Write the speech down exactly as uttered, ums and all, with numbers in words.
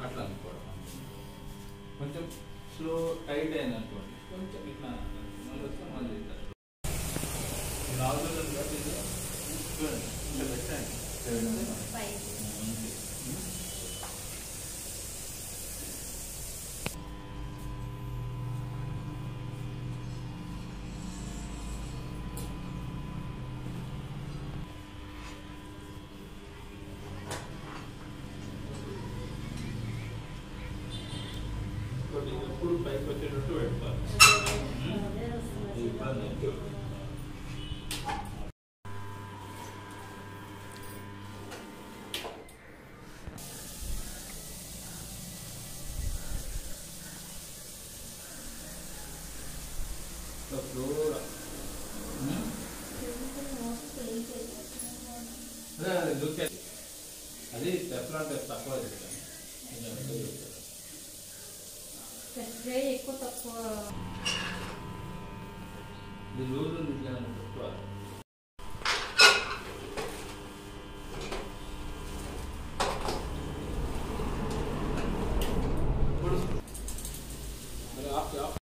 అట్లా అనుకోవడం. కొంచెం స్లో టైట్ అయింది అనుకోండి, కొంచెం ఇట్లా మళ్ళీ వస్తే మళ్ళీ ఇట్లా చూడండి ఇట్లా పెట్టండి. ఎప్పుడు పైకి వచ్చేటట్టు పెట్టుకోవాలి. ఇబ్బంది అది చెప్పాలంటే తక్కువ ఎక్కువ తక్కువ ఇది రోజు తక్కువ